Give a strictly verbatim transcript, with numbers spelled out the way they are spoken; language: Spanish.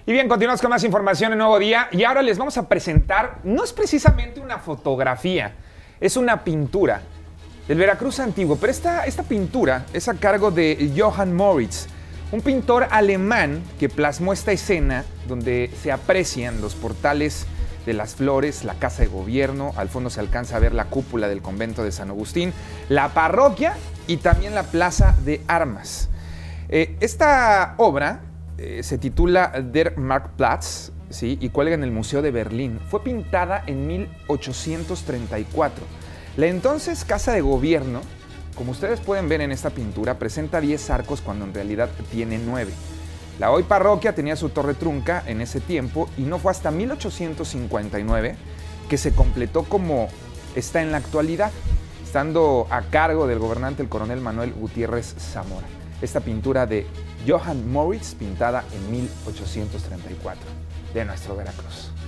Y bien, continuamos con más información en Nuevo Día y ahora les vamos a presentar, no es precisamente una fotografía, es una pintura del Veracruz antiguo, pero esta, esta pintura es a cargo de Johann Moritz, un pintor alemán que plasmó esta escena donde se aprecian los portales de las Flores, la Casa de Gobierno, al fondo se alcanza a ver la cúpula del convento de San Agustín, la parroquia y también la Plaza de Armas. Eh, esta obra eh, se titula Der Marktplatz, ¿sí? Y cuelga en el Museo de Berlín. Fue pintada en mil ochocientos treinta y cuatro. La entonces Casa de Gobierno, como ustedes pueden ver en esta pintura, presenta diez arcos cuando en realidad tiene nueve. La hoy parroquia tenía su torre trunca en ese tiempo y no fue hasta mil ochocientos cincuenta y nueve que se completó como está en la actualidad, estando a cargo del gobernante el coronel Manuel Gutiérrez Zamora. Esta pintura de Johann Moritz, pintada en mil ochocientos treinta y cuatro, de nuestro Veracruz.